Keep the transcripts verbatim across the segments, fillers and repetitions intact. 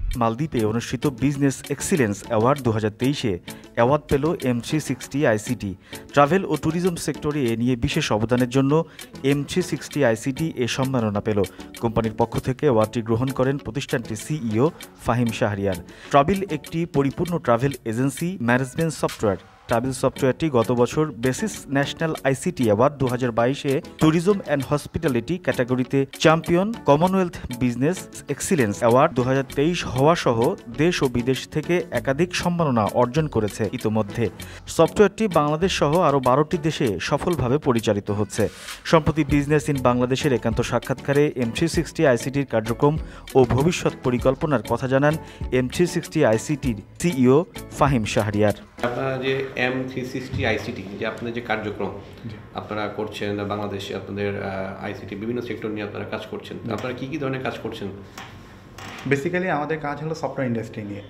মালদ্বীপে অনুষ্ঠিত business excellence award দু হাজার তেইশে অ্যাওয়ার্ড পেল M three sixty ICT. Travel ও ট্যুরিজম সেক্টরে এ নিয়ে বিশেষ অবদানের জন্য এম থ্রি সিক্সটি আইসিটি এ সম্মাননা পেল। কোম্পানির পক্ষ থেকে অ্যাওয়ার্ডটি গ্রহণ করেন প্রতিষ্ঠানটির সিইও ফাহিম শাহরিয়ার। ট্রাভেল একটি পরিপূর্ণ travel agency management software. Travel সফটওয়্যারটি গত বছর বেসিস ন্যাশনাল আইসিটি অ্যাওয়ার্ড দু হাজার বাইশে ট্যুরিজম অ্যান্ড হসপিটালিটি ক্যাটাগরিতে champion, Commonwealth business excellence award দু হাজার তেইশ হওয়া সহ দেশ ও বিদেশ থেকে একাধিক সম্মাননা অর্জন করেছে। ইতোমধ্যে সফটওয়্যারটি বাংলাদেশ সহ আরও বারোটি দেশে সফলভাবে পরিচালিত হচ্ছে। সম্প্রতি বিজনেস ইন বাংলাদেশের একান্ত সাক্ষাৎকারে এম থ্রি সিক্সটি আইসিটির কার্যক্রম ও ভবিষ্যৎ পরিকল্পনার কথা জানান এম থ্রি সিক্সটি আইসিটির সিইও ফাহিম শাহরিয়ার। আপনারা যে এম থ্রি সিক্সটি আইসিটি যে আপনাদের যে কার্যক্রম আপনারা করছেন বাংলাদেশে, আপনাদের আইসিটি বিভিন্ন সেক্টর নিয়ে আপনারা কাজ করছেন, আপনারা কি কি ধরনের কাজ করছেন? বেসিক্যালি আমাদের কাজ হলো সফটওয়্যার ইন্ডাস্ট্রি নিয়ে।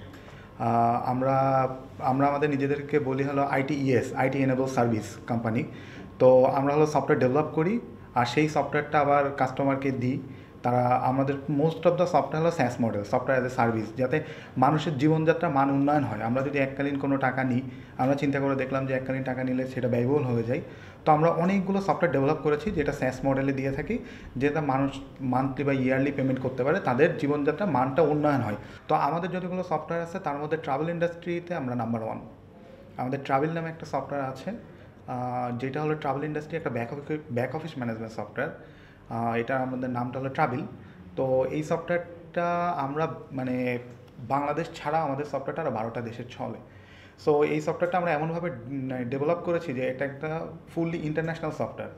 আমরা আমরা আমাদের নিজেদেরকে বলি হলো IT ES, IT enable service company. তো আমরা হলো সফটওয়্যার ডেভেলপ করি আর সেই সফটওয়্যারটা আবার কাস্টমারকে দিই। তারা আমাদের মোস্ট অফ দ্য সফটওয়্যার হলো SaaS model, software as a service, যাতে মানুষের জীবনযাত্রার মান উন্নয়ন হয়। আমরা যদি এককালীন কোনো টাকা নিই, আমরা চিন্তা করে দেখলাম যে এককালীন টাকা নিলে সেটা ব্যয়বহুল হয়ে যায়। তো আমরা অনেকগুলো সফটওয়্যার ডেভেলপ করেছি যেটা স্যাস মডেলে দিয়ে থাকি, যেটা মানুষ মান্থলি বা ইয়ারলি পেমেন্ট করতে পারে, তাদের জীবনযাত্রার মানটা উন্নয়ন হয়। তো আমাদের যতগুলো সফটওয়্যার আছে তার মধ্যে ট্রাভেল ইন্ডাস্ট্রিতে আমরা নাম্বার ওয়ান। আমাদের ট্রাভেল নামে একটা সফটওয়্যার আছে, যেটা হলো ট্রাভেল ইন্ডাস্ট্রি একটা back office back office management software. এটা আমাদের নামটা হলো ট্রাভেল। তো এই সফটওয়্যারটা আমরা মানে বাংলাদেশ ছাড়া আমাদের সফটওয়্যারটা আরও বারোটা দেশের চলে। সো এই সফটওয়্যারটা আমরা এমনভাবে ডেভেলপ করেছি যে এটা একটা ফুললি ইন্টারন্যাশনাল সফটওয়্যার।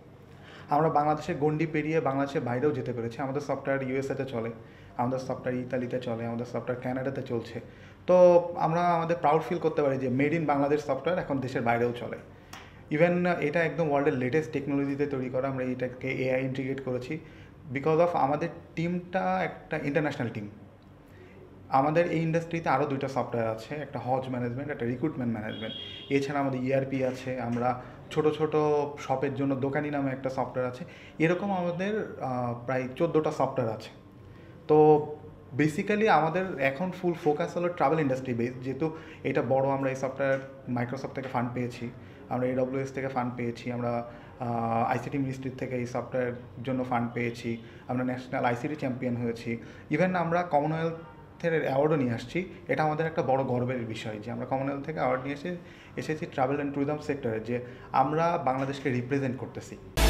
আমরা বাংলাদেশের গণ্ডি পেরিয়ে বাংলাদেশের বাইরেও যেতে পেরেছি। আমাদের সফটওয়্যার ইউএসএতে চলে, আমাদের সফটওয়্যার ইতালিতে চলে, আমাদের সফটওয়্যার কানাডাতে চলছে। তো আমরা আমাদের প্রাউড ফিল করতে পারি যে মেড ইন বাংলাদেশ সফটওয়্যার এখন দেশের বাইরেও চলে। ইভেন এটা একদম ওয়ার্ল্ডের লেটেস্ট টেকনোলজিতে তৈরি করা। আমরা এটাকে এআই ইন্টিগ্রেট করেছি বিকজ অফ আমাদের টিমটা একটা ইন্টারন্যাশনাল টিম। আমাদের এই ইন্ডাস্ট্রিতে আরও দুইটা সফটওয়্যার আছে, একটা হজ ম্যানেজমেন্ট, একটা রিক্রুটমেন্ট ম্যানেজমেন্ট। এছাড়া আমাদের ইআরপি আছে, আমরা ছোট ছোট শপের জন্য দোকানি নামে একটা সফটওয়্যার আছে। এরকম আমাদের প্রায় চোদ্দোটা সফটওয়্যার আছে। তো বেসিক্যালি আমাদের এখন ফুল ফোকাস হলো ট্রাভেল ইন্ডাস্ট্রি বেস, যেহেতু এটা বড়। আমরা এই সফটওয়্যার মাইক্রোসফট থেকে ফান্ড পেয়েছি, আমরা এডব্লিউএস থেকে ফান্ড পেয়েছি, আমরা আইসিটি মিনিস্ট্রি থেকে এই সফটওয়্যার জন্য ফান্ড পেয়েছি, আমরা ন্যাশনাল আইসিটি চ্যাম্পিয়ন হয়েছি, ইভেন আমরা কমনওয়েলথের অ্যাওয়ার্ডও নিয়ে আসছি। এটা আমাদের একটা বড় গর্বের বিষয় যে আমরা কমনওয়েলথ থেকে অ্যাওয়ার্ড নিয়ে এসে এসেছি ট্রাভেল অ্যান্ড ট্যুরিজম সেক্টরে, যে আমরা বাংলাদেশকে রিপ্রেজেন্ট করতেছি।